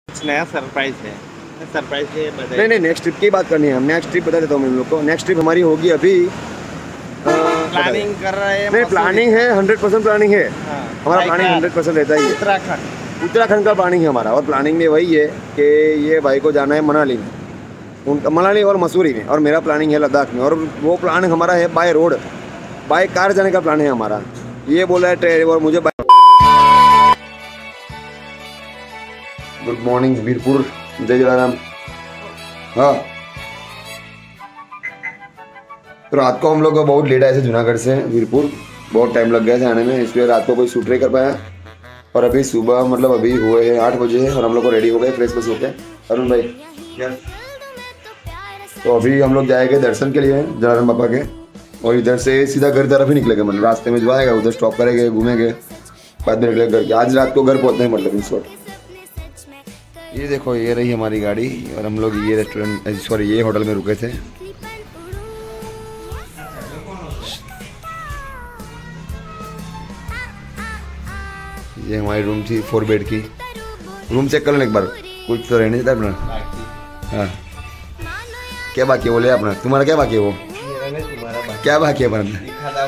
कुछ नया सरप्राइज है। सरप्राइज है नहीं, नेक्स्ट ट्रिप की बात करनी है। हम नेक्स्ट ट्रिप बता देता हूँ मैं लोग को। नेक्स्ट ट्रिप हमारी होगी अभी प्लानिंग कर रहे हैं। नहीं, प्लानिंग है, 100% प्लानिंग है। हमारा प्लानिंग 100% रहता ही है। उत्तराखंड का प्लानिंग है हमारा। और प्लानिंग में वही है कि ये भाई को जाना है मनाली में, उनका मनाली और मसूरी में, और मेरा प्लानिंग है लद्दाख में। और वो प्लानिंग हमारा है बाय रोड, बाय कार जाने का प्लान है हमारा। ये बोला है ट्रेन और मुझे। गुड मॉर्निंग वीरपुर, जय जलाराम। हाँ, तो रात को हम लोग बहुत लेट आए थे जूनागढ़ से वीरपुर, बहुत टाइम लग गया था आने में, इसलिए रात को कोई शूट नहीं कर पाया। और अभी सुबह मतलब अभी हुए हैं 8 बजे है और हम लोग को रेडी हो गए फ्रेश हो गए। अरुण भाई तो अभी हम लोग जाएंगे दर्शन के लिए जलाराम बाबा के, और इधर से सीधा घर तरफ ही निकलेंगे। मतलब रास्ते में जो आएगा उधर स्टॉप करेंगे, घूमेंगे, बाद में निकलेंगे घर के। आज रात को घर पहुँचना है मतलब इस वक्त। ये देखो, ये रही हमारी गाड़ी और हम लोग ये रेस्टोरेंट, सॉरी ये होटल में रुके थे। ये हमारी रूम थी 4 बेड की। रूम चेक कर लें एक बार, कुछ तो रहने देता अपना। हाँ, क्या बाकी है बोले अपना? तुम्हारा क्या बाकी है? वो क्या बाकी है अपना?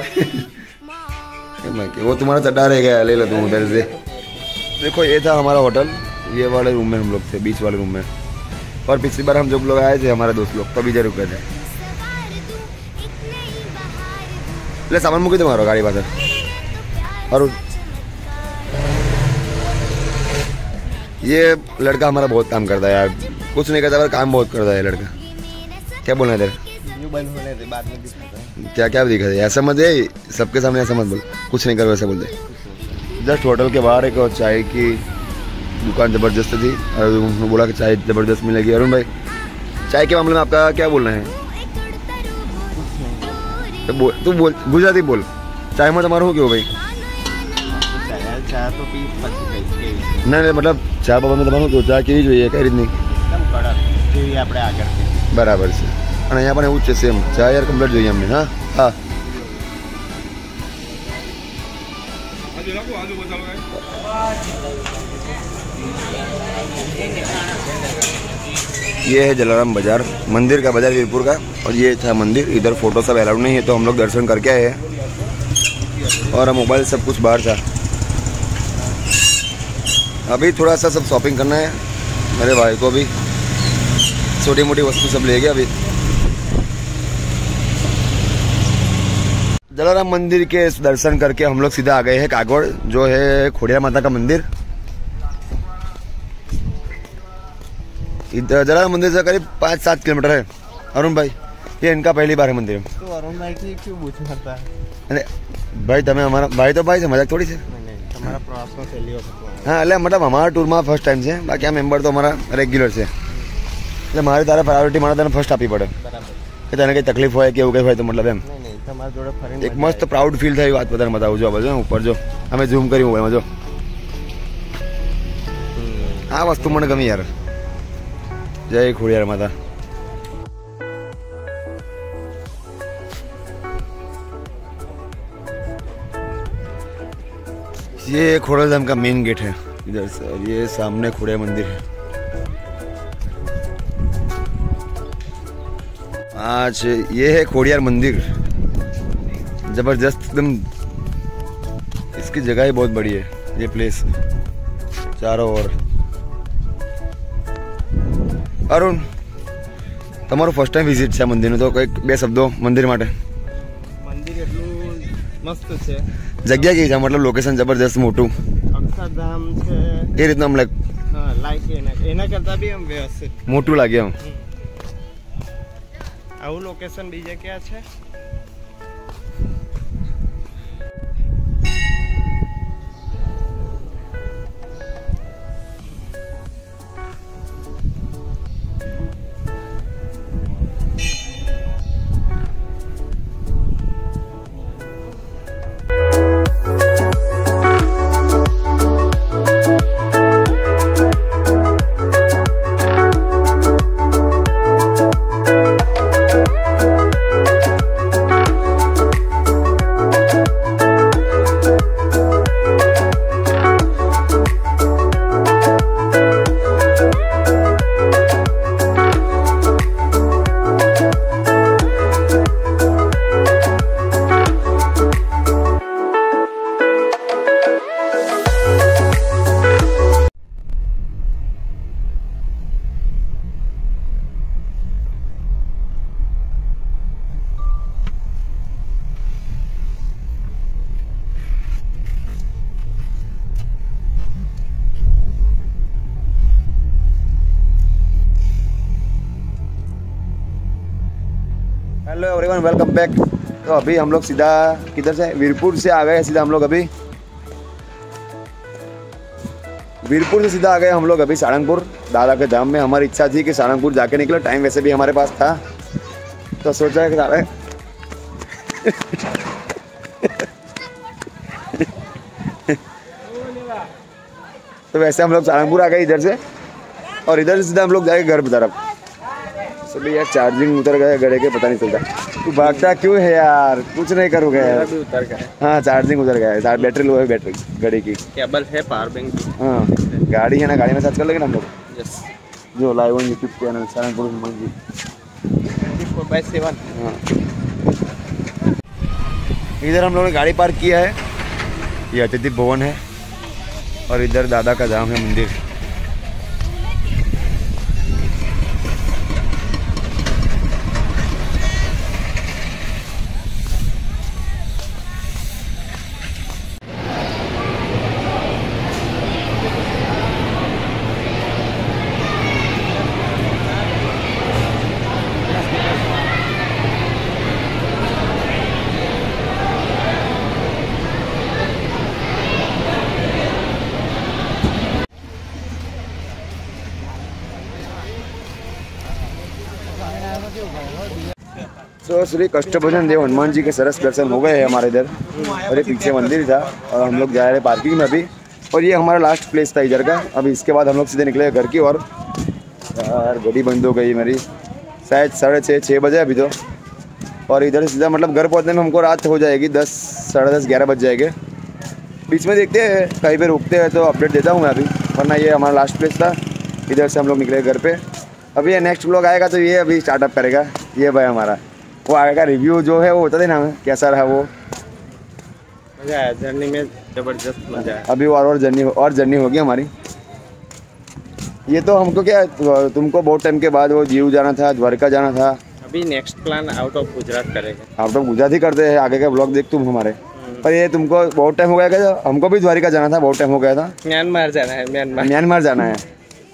वो तुम्हारा चड्डा रह गया, ले लो तुम उधर से। देखो, ये था हमारा होटल। ये वाले रूम में हम लोग थे, बीच वाले रूम में। और पिछली बार हम जब लोग आए थे हमारे दोस्त लोग, तभी इधर रुके थे। ले सामान मुझे तुम्हारा गाड़ी बात। और ये लड़का हमारा बहुत काम करता है यार, कुछ नहीं करता पर काम बहुत करता है लड़का। क्या बोलना है इधर? क्या क्या दिखा है? ऐसा मत है, सबके सामने ऐसा मत बोल, कुछ नहीं कर वैसा बोल दे। जस्ट होटल के बाहर एक चाय की दुकान ज़बरदस्त थी और उन्होंने बोला कि चाय ज़बरदस्त मिलेगी। अरुण भाई, चाय के मामले में आपका क्या बोलना है? तू बोल, गुजराती बोल। चाय में तुम्हारा हो क्यों भाई? चाय तो पी नहीं, मतलब चाय बाबा में तुम्हारा क्यों? चाय केવી જોઈએ કઈ રીતની? એકદમ કડક જેવી આપણે આગળ બરાબર છે। અને અહીંયા પણ એવું જ છે સેમ, ચાય યાર કમ્પ્લીટ જોઈએ અમને। હા હા, ये है जलाराम बाजार, मंदिर का बाजार वीरपुर का। और ये था मंदिर। इधर फोटो सब अलाउड नहीं है तो हम लोग दर्शन करके आए हैं। और मोबाइल सब कुछ बाहर था। अभी थोड़ा सा सब शॉपिंग करना है मेरे भाई को, भी छोटी मोटी वस्तु सब ले गया। अभी जलाराम मंदिर के दर्शन करके हम लोग सीधा आ गए हैं कागड़, जो है खोड़िया माता का मंदिर। जलाराम मंदिर से करीब 5-7 किलोमीटर है। अरुण भाई, ये इनका पहली बार है मंदिर में। तो अरुण भाई की क्यों पूछ करता है? अरे भाई, तमें हमारा भाई तो भाई से मजाक थोड़ी से। हमारा प्रवास में पहली बार। हाँ, એટલે मतलब हमारा टूर में फर्स्ट टाइम से, बाकी आ मेम्बर तो हमारा रेग्युलर છે। એટલે મારી તારે પ્રાયોરિટી મારે તને ફર્સ્ટ આપવી પડે કે તને કંઈ તકલીફ હોય કે એવું કંઈ હોય તો मतलब એમ એક મસ્ત પ્રાઉડ ફીલ થાય વાત બધાને બતાવું। જો બધું ઉપર જો અમે ઝૂમ કર્યું હોય એમાં જો આ વસ્તુ મને ગમી યાર। જય ખોડિયાર માતા। ये खोड़लधाम का मेन गेट है इधर से, और ये सामने खोड़िया मंदिर है। आज ये है खोड़ियार मंदिर, जबरदस्त एकदम। इसकी जगह ही बहुत बड़ी है, ये प्लेस चारों ओर। अरुण, તમારું ફર્સ્ટ ટાઈમ વિઝિટ છે મંદિરનું, તો કંઈક 2 શબ્દો મંદિર માટે। મંદિર એટલું મસ્ત છે, જગ્યા કેવી છે? મતલબ લોકેશન જબરદસ્ત મોટું અક્ષરધામ છે એ રીતનું આમ લાઈક એના કરતા બી આમ વ્યવસ્થિત મોટું લાગે આમ। આવું લોકેશન બીજે ક્યાં છે? Hello everyone, welcome back. तो अभी हम लोग सीधा किधर से, वीरपुर से आ गए सीधा हम लोग अभी वीरपुर से सीधा आ गए हम लोग अभी सारंगपुर दादा के धाम में। हमारी इच्छा थी कि सारंगपुर जाके निकले, टाइम वैसे भी हमारे पास था तो सोचा कि सारे तो वैसे हम लोग सारंगपुर आ गए इधर से, और इधर से सीधा हम लोग जाएंगे घर की तरफ। सभी यार चार्जिंग उतर गया गड़े के, पता नहीं चलता। तू भागता क्यों है यार, कुछ नहीं करोगे यार। भी उतर गए। हाँ चार्जिंग उतर गया है, बैटरी लो है बैटरी गाड़ी की। केबल है, पावर बैंक। हाँ गाड़ी है ना, गाड़ी में सर्च कर लेंगे ना हम लोग। यस, जो live on YouTube channel Sarangpur Hanuman ji. 24/7। हाँ इधर हम लोगों ने गाड़ी पार्क किया है, ये अतिथि भवन है, और इधर दादा का धाम है मंदिर। तो श्री कष्टभंजन देव हनुमान जी के सरस दर्शन हो गए हैं हमारे इधर, और ये पीछे मंदिर था, और हम लोग जा रहे हैं पार्किंग में अभी, और ये हमारा लास्ट प्लेस था इधर का। अभी इसके बाद हम लोग सीधे निकले घर की ओर। यार गाड़ी बंद हो गई मेरी, शायद 6:30 बजे अभी तो, और इधर सीधा मतलब घर पहुँचने में हमको रात हो जाएगी, 10, साढ़े 10, 11 बज जाएंगे। बीच में देखते हैं कहीं पे रुकते हैं तो अपडेट देता हूँ मैं अभी, वरना ये हमारा लास्ट प्लेस था। इधर से हम लोग निकले घर पे। अभी ये नेक्स्ट व्लॉग आएगा तो ये अभी स्टार्टअप करेगा ये भाई हमारा, वो आगे का रिव्यू जो है वो बता देना हमें कैसा रहा। वो मजा आया, जर्नी में जबरदस्त मजा आया। अभी और जर्नी होगी हमारी। ये तो हमको क्या, तुमको बहुत टाइम के बाद वो दीव जाना था, द्वारका जाना था। अभी next plan out of Gujarat करेंगे। आउट ऑफ गुजरात ही करते हैं, आगे का ब्लॉग देख तुम हमारे। पर ये तुमको बहुत टाइम हो गया क्या, हमको भी द्वारका जाना था, बहुत टाइम हो गया था। म्यांमार जाना है, म्यांमार जाना है।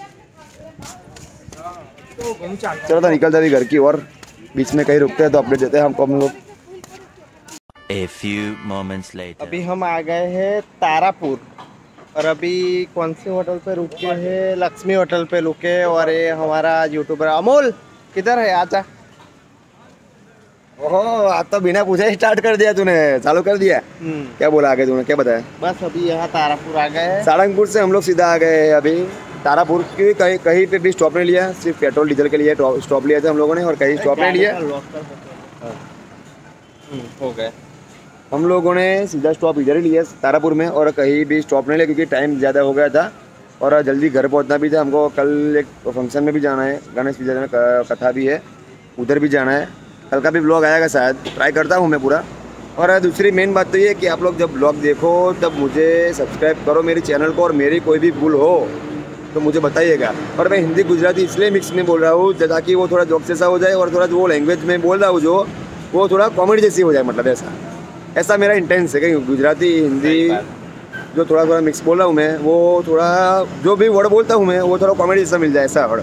चलो तो निकलते अभी घर की, और बीच में कहीं रुकते हैं तो अपडेट देते हैं हमको हम लोग। A few moments later. अभी हम आ गए हैं तारापुर, और अभी कौन सी होटल पे रुके हैं, लक्ष्मी होटल पे रुके। और ये हमारा यूट्यूबर अमोल किधर है, आजा। ओहो आज तो बिना पूछे स्टार्ट कर दिया तूने, चालू कर दिया। क्या बोला आगे तूने, क्या बताया? बस अभी यहाँ तारापुर आ गए हैं। सारंगपुर से हम लोग सीधा आ गए हैं अभी तारापुर की। कहीं पे भी स्टॉप नहीं लिया, सिर्फ पेट्रोल डीजल के लिए स्टॉप लिया था हम लोगों ने, और कहीं स्टॉप नहीं लिया। हो गए हम लोगों ने सीधा स्टॉप इधर ही लिया तारापुर में, और कहीं भी स्टॉप नहीं लिया क्योंकि टाइम ज़्यादा हो गया था, और जल्दी घर पहुंचना भी था हमको। कल एक फंक्शन में भी जाना है, गणेश विसर्जन कथा भी है, उधर भी जाना है। कल का भी ब्लॉग आएगा शायद, ट्राई करता हूँ मैं पूरा। और दूसरी मेन बात तो ये कि आप लोग जब ब्लॉग देखो तब मुझे सब्सक्राइब करो मेरे चैनल को, और मेरी कोई भी भूल हो तो मुझे बताइएगा। और मैं हिंदी गुजराती इसलिए मिक्स में बोल रहा हूँ ताकि वो थोड़ा जोक जैसा हो जाए, और थोड़ा जो लैंग्वेज में बोल रहा हूँ जो वो थोड़ा कॉमेडी जैसी हो जाए, मतलब ऐसा मेरा इंटेंस है कि गुजराती हिंदी जो थोड़ा मिक्स बोल रहा हूँ मैं, वो थोड़ा जो भी वर्ड बोलता हूँ मैं वो थोड़ा कॉमेडी जैसा मिल जाए, ऐसा वर्ड।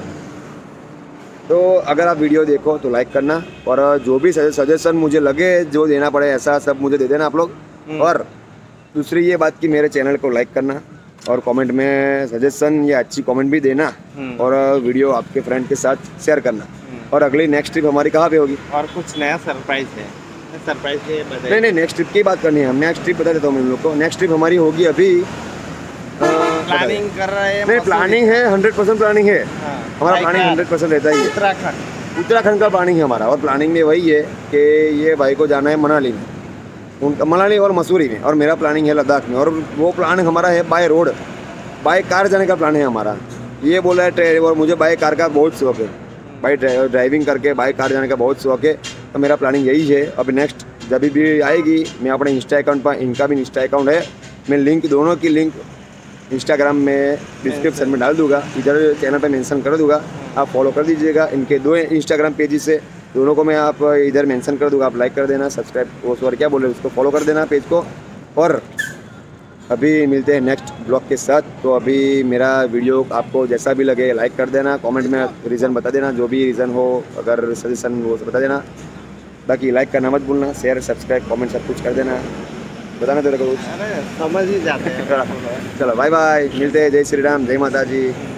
तो अगर आप वीडियो देखो तो लाइक करना, और जो भी सजेशन मुझे लगे जो देना पड़े ऐसा सब मुझे दे देना आप लोग। और दूसरी ये बात कि मेरे चैनल को लाइक करना, और कमेंट में सजेशन या अच्छी कमेंट भी देना, और वीडियो आपके फ्रेंड के साथ शेयर करना। और अगली नेक्स्ट ट्रिप हमारी कहाँ पे होगी, और कुछ नया सरप्राइज है, सरप्राइज है। नहीं नेक्स्ट ट्रिप की बात करनी है, हम नेक्स्ट ट्रिप बता देता हूँ मैं लोग को। नेक्स्ट ट्रिप हमारी होगी अभी प्लानिंग कर रहे हैं। नहीं प्लानिंग है, 100% प्लानिंग है हमारा। प्लानिंग 100% रहता ही है। उत्तराखंड का प्लानिंग है हमारा, और प्लानिंग में वही है कि ये भाई को जाना है मनाली में, मनाली और मसूरी में, और मेरा प्लानिंग है लद्दाख में। और वो प्लान हमारा है बाय रोड, बाय कार जाने का प्लान है हमारा। ये बोला है ट्रेन, और मुझे बाय कार का बहुत शौक है, बाई ड्राइविंग करके बाय कार जाने का बहुत शौक है। तो मेरा प्लानिंग यही है। अब नेक्स्ट जब भी आएगी मैं अपने इंस्टा अकाउंट पर, इनका भी इंस्टा अकाउंट है, मैं लिंक दोनों की लिंक इंस्टाग्राम में डिस्क्रिप्शन में डाल दूंगा, इधर चैनल पे मेंशन कर दूंगा, आप फॉलो कर दीजिएगा। इनके 2 इंस्टाग्राम पेजेस से, दोनों को मैं आप इधर मेंशन कर दूंगा, आप लाइक कर देना, सब्सक्राइब वो सॉरी क्या बोल रहे उसको फॉलो कर देना पेज को। और अभी मिलते हैं नेक्स्ट ब्लॉग के साथ। तो अभी मेरा वीडियो आपको जैसा भी लगे लाइक कर देना, कमेंट में रीज़न बता देना, जो भी रीज़न हो, अगर सजेशन वो बता देना। बाकी लाइक करना मत भूलना, शेयर सब्सक्राइब कमेंट सब कुछ कर देना। बताना तेरे को कुछ? अरे समझ ही जाते हैं। चलो बाय बाय, मिलते हैं। जय श्री राम, जय माता जी।